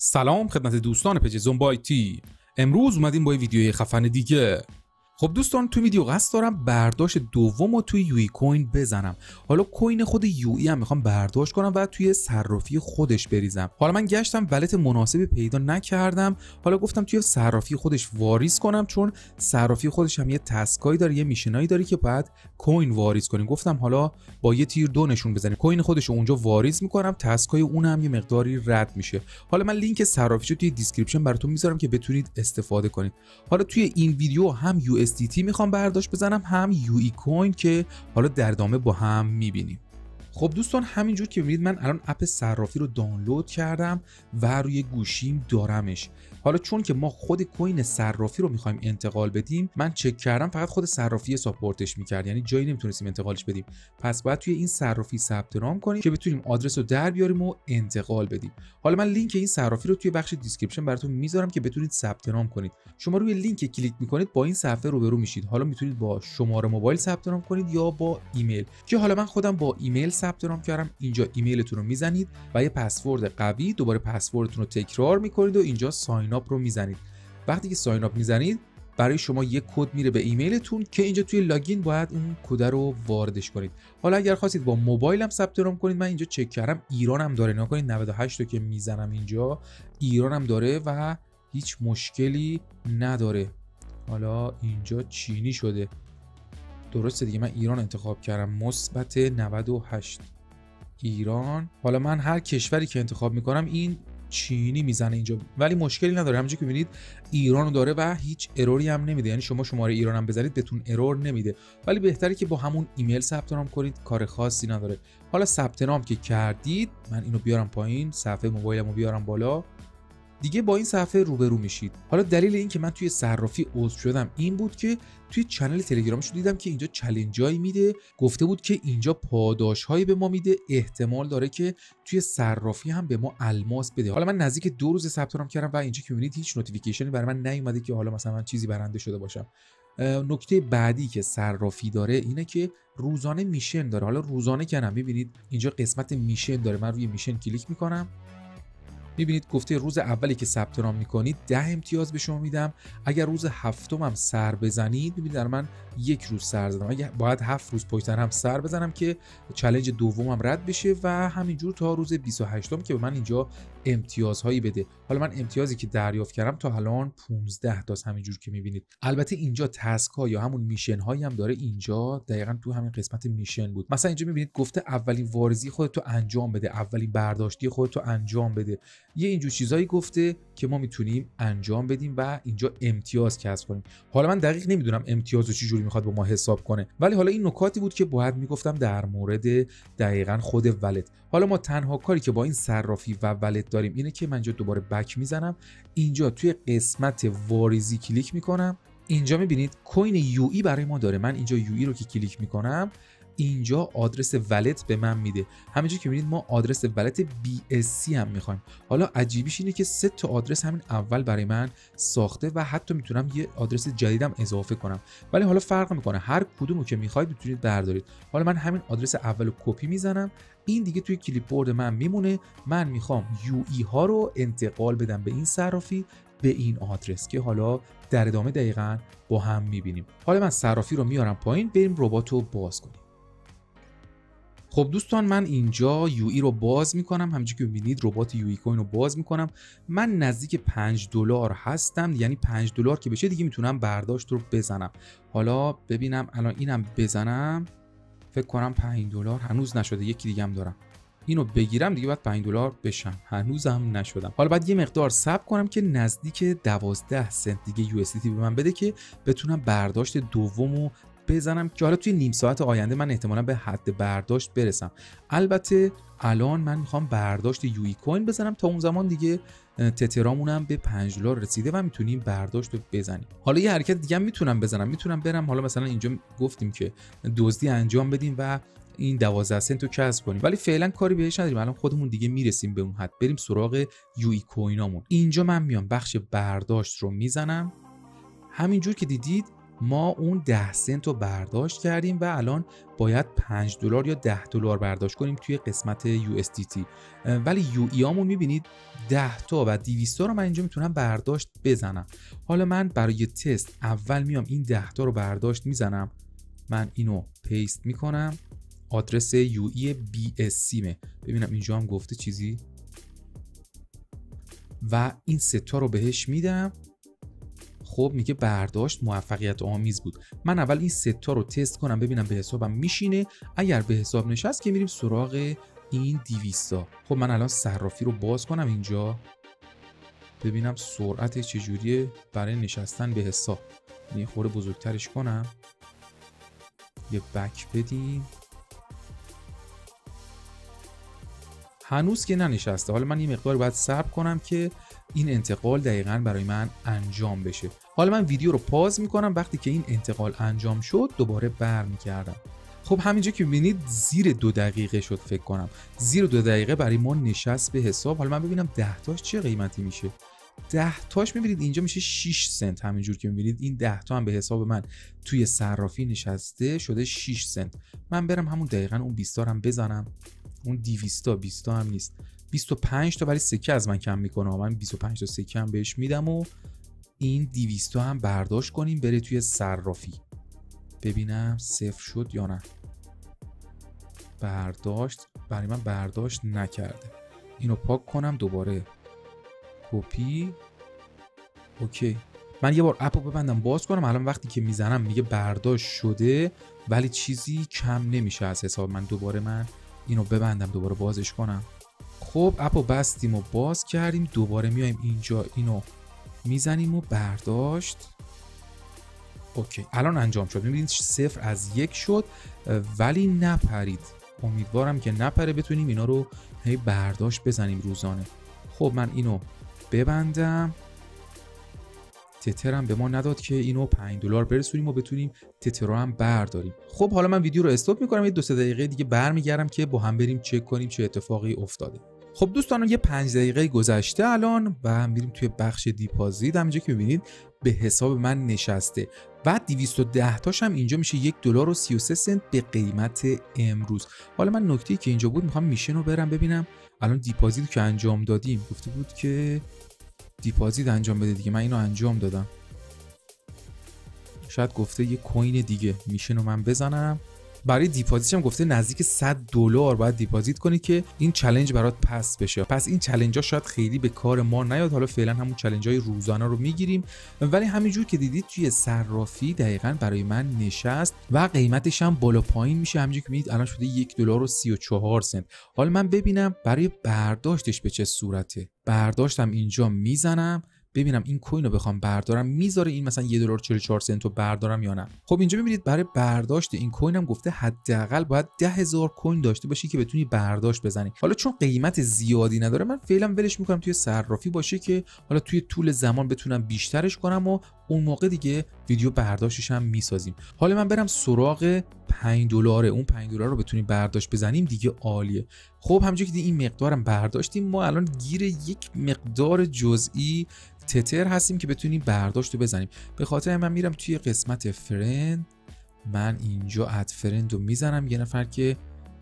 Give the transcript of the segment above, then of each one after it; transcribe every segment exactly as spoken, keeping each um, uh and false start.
سلام خدمت دوستان پیج زومبایتی. امروز اومدیم با یه ویدیوی خفن دیگه. خب دوستان، تو ویدیو قصد دارم برداشت دوم رو توی یوئی کوین بزنم. حالا کوین خود یوئی هم میخوام برداشت کنم و توی صرافی خودش بریزم. حالا من گشتم ولت مناسبی پیدا نکردم. حالا گفتم توی صرافی خودش واریز کنم، چون صرافی خودش هم یه تسکایی داره، یه میشنایی داره که باید کوین واریز کنیم. گفتم حالا با یه تیر دو نشون بزنیم، کوین خودش رو اونجا واریز میکنم، تسکای اون هم یه مقداری رد میشه. حالا من لینک صرافیشو توی دیسکریپشن براتون میذارم که بتونید استفاده کنید. حالا توی این ویدیو هم یو اس دی تی میخوام برداشت بزنم، هم یوئی کوین که حالا در ادامه با هم میبینیم. خب دوستان، همینجور که میبینید من الان اپ صرافی رو دانلود کردم و روی گوشیم دارمش. حالا چون که ما خود کوین صرافی رو میخوایم انتقال بدیم، من چک کردم فقط خود صرافی ساپورتش میکرد، یعنی جایی نمیتونستیم انتقالش بدیم. پس باید توی این صرافی ثبت نام کنیم که بتونیم آدرس رو در بیاریم و انتقال بدیم. حالا من لینک این صرافی رو توی بخش دیسکریپشن براتون میذارم که بتونید ثبت نام کنید. شما روی لینک کلیک میکنید با این صفحه روبرو میشید. حالا میتونید با شماره موبایل ثبت نام کنید یا با ایمیل، که حالا من خودم با ایمیل ثبت نام کردم. اینجا ایمیلتون رو میزنید و یه پسورد قوی، دوباره پسوردتون رو تکرار میکنید و اینجا ساین اپ رو میزنید. وقتی که ساین اپ میزنید برای شما یک کد میره به ایمیلتون که اینجا توی لاگین باید اون کد رو واردش کنید. حالا اگر خواستید با موبایل هم ثبت نام کنید، من اینجا چک کردم ایران هم داره. نگاه کنید نود و هشت رو که میزنم اینجا ایران هم داره و هیچ مشکلی نداره. حالا اینجا چینی شده، درسته دیگه، من ایران انتخاب کردم، مثبت نود و هشت ایران. حالا من هر کشوری که انتخاب میکنم این چینی میزنه اینجا، ولی مشکلی نداره. همونجوری که میبینید ایران رو داره و هیچ اروری هم نمیده، یعنی شما شماره ایران هم بزنید بهتون ارور نمیده، ولی بهتره که با همون ایمیل ثبت نام کنید، کار خاصی نداره. حالا ثبت نام که کردید، من اینو بیارم پایین، صفحه موبایلمو بیارم بالا، دیگه با این صفحه روبرو میشید. حالا دلیل این که من توی صرافی عضو شدم این بود که توی کانال تلگرامش دیدم که اینجا چالنجایی میده، گفته بود که اینجا پاداشهایی به ما میده، احتمال داره که توی صرافی هم به ما الماس بده. حالا من نزدیک دو روز ثبت نام کردم و اینجا که میبینید هیچ نوتیفیکیشنی برای من نیومده که حالا مثلا من چیزی برنده شده باشم. نکته بعدی که صرافی داره اینه که روزانه میشن داره. حالا روزانه که هم میبینید اینجا قسمت میشن داره، من روی میشن کلیک میکنم، میبینید گفته روز اولی که ثبت نام میکنید ده امتیاز به شما میدم. اگر روز هفتم هم سر بزنید، میبینید در من یک روز سر زدم، اگه باید هفت روز پشت سر هم سر بزنم که چالش دومم رد بشه و همینجور تا روز بیست و هشتم که به من اینجا امتیازهایی بده. حالا من امتیازی که دریافت کردم تا الان پانزده تاست، همینجور که میبینید. البته اینجا تسک ها یا همون میشن هایی هم داره، اینجا دقیقاً تو همین قسمت میشن بود. مثلا اینجا میبینید گفته اولین واریزی خودتو انجام بده، اولین برداشتی خودتو انجام بده، یه اینجور چیزایی گفته که ما میتونیم انجام بدیم و اینجا امتیاز کسب کنیم. حالا من دقیق نمیدونم امتیاز رو چه جوری میخواد با ما حساب کنه، ولی حالا این نکاتی بود که باید میگفتم در مورد دقیقاً خود ولت. حالا ما تنها کاری که با این صرافی و ولت داریم اینه که من اینجا دوباره بک میزنم، اینجا توی قسمت واریزی کلیک میکنم، اینجا میبینید کوین یوئی برای ما داره. من اینجا یوئی رو که کلیک میکنم اینجا آدرس ولت به من میده. همینجوری که میبینید ما آدرس ولت بی اس سی هم میخوایم. حالا عجیبیش اینه که سه تا آدرس همین اول برای من ساخته و حتی میتونم یه آدرس جدیدم اضافه کنم، ولی حالا فرق میکنه، هر کدومو که میخواید میتونید بردارید. حالا من همین آدرس اولو کپی میزنم، این دیگه توی کلیپ بورد من میمونه. من میخوام یوئی ها رو انتقال بدم به این صرافی، به این آدرس که حالا در ادامه دقیقاً با هم میبینیم. حالا من صرافی رو میارم پایین، بریم ربات رو باز کنیم. خب دوستان، من اینجا یوئی رو باز میکنم، همونجوری که میبینید ربات یوئی کوین رو باز میکنم. من نزدیک پنج دلار هستم، یعنی پنج دلار که بشه دیگه میتونم برداشت رو بزنم. حالا ببینم الان اینم بزنم، فکر کنم پنج دلار هنوز نشده، یکی دیگه هم دارم، اینو بگیرم دیگه بعد پنج دلار بشم، هنوزم نشدم. حالا بعد یه مقدار صبر کنم که نزدیک دوازده سنت دیگه یو اس دی تی به من بده که بتونم برداشت دومو بزنم، که حالا توی نیم ساعت آینده من احتمالاً به حد برداشت برسم. البته الان من میخوام برداشت یوئی کوین بزنم، تا اون زمان دیگه تترامونم به پنج دلار رسیده و میتونیم برداشت رو بزنیم. حالا یه حرکت دیگه هم میتونم بزنم، میتونم برم حالا مثلا اینجا گفتیم که دزدی انجام بدیم و این دوازده سنت رو کسب کنیم، ولی فعلا کاری بهش نداریم، الان خودمون دیگه میرسیم به اون حد. بریم سراغ یوئی کوینامون. اینجا من میام بخش برداشت رو میزنم، همینجور که دیدید ما اون ده سنت رو برداشت کردیم و الان باید پنج دلار یا ده دلار برداشت کنیم توی قسمت یو اس دی تی. ولی یو ای امون میبینید ده تا و دویست تا رو من اینجا میتونم برداشت بزنم. حالا من برای تست اول میام این ده تا رو برداشت میزنم، من اینو پیست میکنم، آدرس یو ای بی اس سی ببینم اینجا هم گفته چیزی و این سه تا رو بهش میدم. خب میگه برداشت موفقیت آمیز بود. من اول این سه تا رو تست کنم ببینم به حسابم میشینه. اگر به حساب نشست که میریم سراغ این دویست تا. خب من الان صرافی رو باز کنم اینجا ببینم سرعت چجوریه برای نشستن به حساب. یه خورده بزرگترش کنم، یه بک بدیم. هنوز که ننشسته. حالا من یه مقدار باید صبر کنم که این انتقال دقیقاً برای من انجام بشه. حالا من ویدیو رو پاز میکنم، وقتی که این انتقال انجام شد دوباره برمیگردم. خب همینجا که میبینید زیر دو دقیقه شد فکر کنم. زیر دو دقیقه برای ما نشست به حساب. حالا من ببینم ده تاش چه قیمتی میشه. ده تاش میبینید اینجا میشه شش سنت. همینجور که میبینید این ده تا هم به حساب من توی صرافی نشسته شده شش سنت. من برم همون دقیقاً اون بیست تا هم بزنم. اون دویست تا بیست تا هم نیست، بیست و پنج تا، ولی سکه از من کم میکنه. من بیست و پنج تا سکه هم بهش میدم و این دویست تا هم برداشت کنیم بره توی صرافی. ببینم صفر شد یا نه. برداشت برای من برداشت نکرده. اینو پاک کنم دوباره کپی. اوکی. من یه بار اپو ببندم باز کنم. الان وقتی که میزنم میگه برداشت شده ولی چیزی کم نمیشه از حساب من. دوباره من اینو ببندم دوباره بازش کنم. خب اپو بستیم و باز کردیم. دوباره میایم اینجا اینو میزنیم و برداشت. اوکی الان انجام شد. میبینید صفر از یک شد ولی نپرید. امیدوارم که نپره بتونیم اینا رو هی برداشت بزنیم روزانه. خب من اینو ببندم. تترم به ما نداد که اینو پنج دلار برسونیم و بتونیم تتر رو هم برداریم. خب حالا من ویدیو رو استاپ میکنم، یه دو سه دقیقه دیگه برمیگردم که با هم بریم چک کنیم چه اتفاقی افتاده. خب دوستان یه پنج دقیقه گذشته الان و میریم توی بخش دیپازیت. همینجا که میبینید به حساب من نشسته و دویست و ده تاش هم اینجا میشه یک دلار و سی و سه سنت به قیمت امروز. حالا من نکته‌ای که اینجا بود میخوام میشن رو برم ببینم. الان دیپازیت که انجام دادیم گفته بود که دیپازیت انجام بده دیگه. من اینو انجام دادم. شاید گفته یه کوین دیگه میشن رو من بزنم. برای دیپازیتش هم گفته نزدیک صد دلار باید دیپازیت کنی که این چالش برات پس بشه. پس این چالش ها شاید خیلی به کار ما نیاد. حالا فعلا همون چالش های روزانه رو میگیریم. ولی همینجور که دیدید توی صرافی دقیقاً برای من نشست و قیمتش هم بالا پایین میشه. همینجور که میدید الان شده یک دلار و سی و چهار سنت. حالا من ببینم برای برداشتش به چه صورته. برداشتم اینجا میزنم ببینم این کوین رو بخوام بردارم میذاره این مثلا یک دلار و چهل و چهار سنت رو بردارم یا نه. خب اینجا میبینید برای برداشت این کوین هم گفته حداقل باید ده هزار کوین داشته باشی که بتونی برداشت بزنی. حالا چون قیمت زیادی نداره من فعلا ولش میکنم توی صرافی باشه که حالا توی طول زمان بتونم بیشترش کنم و اون موقع دیگه ویدیو برداشتش هم میسازیم. حالا من برم سراغ پنج دلار. اون پنج دلار رو بتونیم برداشت بزنیم دیگه عالیه. خب همونجوری که این مقدارم برداشتیم ما الان گیر یک مقدار جزئی تتر هستیم که بتونیم برداشت رو بزنیم. به خاطر من میرم توی قسمت فرند. من اینجا اد فرند رو میزنم. یه نفر که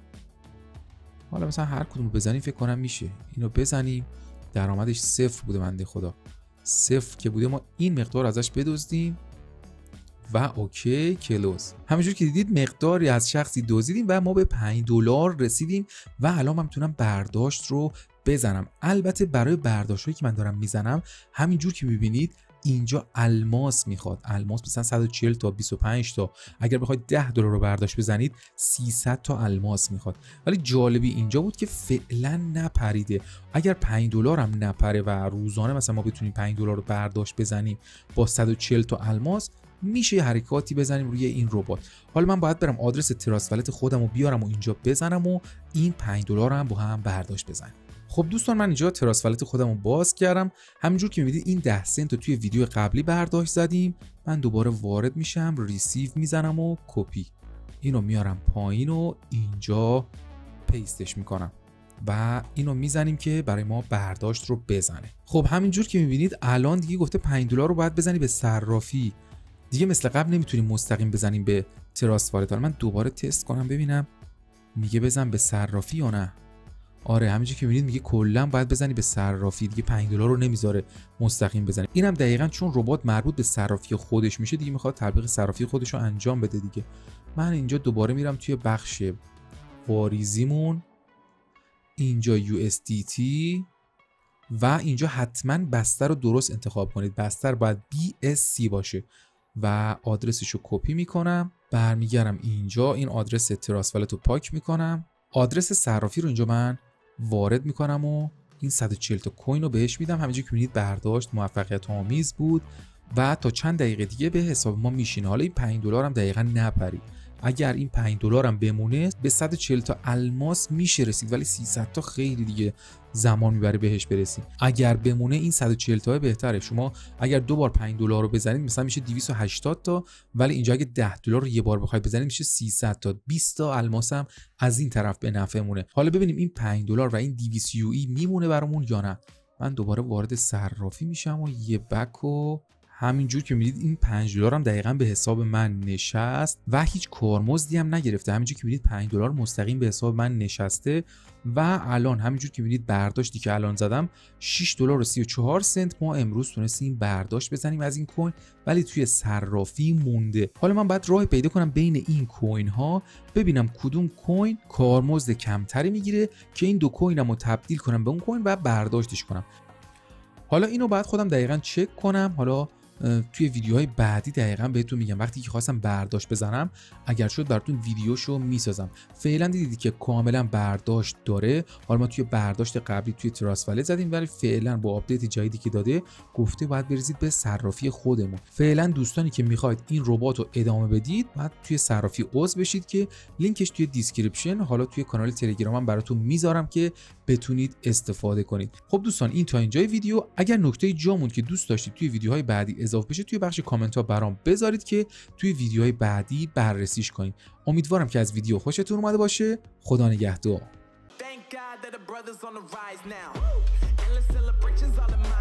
حالا مثلا هر کدوم رو بزنیم فکر کنم میشه. اینو بزنیم. درآمدش صفر بوده بنده خدا. صفر که بوده ما این مقدار ازش بدزدیم و اوکی کلوز. همینجور که دیدید مقداری از شخصی دزدیدیم و ما به پنج دلار رسیدیم و الان من میتونم برداشت رو بزنم. البته برای برداشتایی که من دارم میزنم همینجور که میبینید اینجا الماس میخواد. الماس مثلا صد و چهل تا بیست و پنج تا. اگر بخواید ده دلار رو برداشت بزنید سیصد تا الماس میخواد. ولی جالبی اینجا بود که فعلا نپریده. اگر پنج دلار هم نپره و روزانه مثلا ما بتونیم پنج دلار رو برداشت بزنیم با صد و چهل تا الماس میشه حرکاتی بزنیم روی این ربات. حالا من باید برم آدرس تراست والت خودم رو بیارم و اینجا بزنم و این پنج دلار هم با هم برداشت بزنیم. خب دوستان من اینجا تراست والت خودم رو باز کردم. همینجور که میبینید این ده سنت رو توی ویدیو قبلی برداشت زدیم. من دوباره وارد میشم، ریسیو میزنم و کپی. اینو میارم پایین و اینجا پیستش میکنم و اینو میزنیم که برای ما برداشت رو بزنه. خب همینجور که میبینید الان دیگه گفته پنج دلار رو باید بزنی به صرافی. دیگه مثل قبل نمیتونیم مستقیم بزنیم به تراست والت. من دوباره تست کنم ببینم میگه بزن به صرافی یا نه. آره همینجوری که میبینید میگه کلا باید بزنی به صرافی، دیگه پنج دلار رو نمیذاره مستقیم بزنی. اینم دقیقاً چون ربات مربوط به صرافی خودش میشه دیگه میخواد تطبیق صرافی خودش رو انجام بده دیگه. من اینجا دوباره میرم توی بخش واریزیمون، اینجا یو اس دی تی و اینجا حتما بستر رو درست انتخاب کنید. بستر باید بی اس سی باشه و آدرسش رو کپی میکنم، برمیگردم اینجا این آدرس تراست والت رو پاک میکنم، آدرس صرافی رو اینجا من وارد میکنم و این صد و چهل تا کوین رو بهش میدم. همینجوری که میبینید برداشت موفقیت آمیز بود و تا چند دقیقه دیگه به حساب ما میشینه. حالا این پنج دلار هم دقیقاً نپرید، اگر این پنج دلار هم بمونه به صد و چهل تا الماس میشه رسید، ولی سیصد تا خیلی دیگه زمان میبره بهش برسید. اگر بمونه این صد و چهل تا بهتره. شما اگر دو بار پنج دلار رو بزنید مثلا میشه دویست و هشتاد تا، ولی اینجا اگه ده دلار رو یه بار بخواید بزنید میشه سیصد تا. بیست تا الماس هم از این طرف به نفعمونه. حالا ببینیم این پنج دلار و این دویست یو ای میمونه برامون یا نه. من دوباره وارد صرافی میشم و یه بکو همینجور که میدید این پنج دلار هم دقیقاً به حساب من نشست و هیچ کارمزدی هم نگرفته. همینجور که میدید پنج دلار مستقیم به حساب من نشسته و الان همینجور که میدید برداشتی که الان زدم شش دلار و سی و چهار سنت ما امروز تونستیم برداشت بزنیم از این کوین، ولی توی صرافی مونده. حالا من باید راه پیدا کنم بین این کوین ها ببینم کدوم کوین کارمزد کمتری میگیره که این دو کوینمو تبدیل کنم به اون کوین و برداشتش کنم. حالا اینو باید خودم دقیقاً چک کنم. حالا توی ویدیوهای بعدی دقیقاً بهتون میگم. وقتی که خواستم برداشت بزنم اگر شد براتون ویدیوشو میسازم. فعلا دیدید که کاملا برداشت داره. حالا ما توی برداشت قبلی توی تراست والت زدیم، ولی فعلا با آپدیت جدیدی که داده گفته باید بریزید به صرافی خودمون. فعلا دوستانی که میخواید این ربات رو ادامه بدید بعد توی صرافی عضو بشید که لینکش توی دیسکریپشن، حالا توی کانال تلگرامم براتون میذارم که بتونید استفاده کنید. خب دوستان این تا اینجای ویدیو. اگر نکته جا موند که دوست داشتید توی ویدیوهای بعدی اضافه بشه توی بخش کامنت ها برام بذارید که توی ویدیوهای بعدی بررسیش کنید. امیدوارم که از ویدیو خوشتون اومده باشه. خدا نگهدار.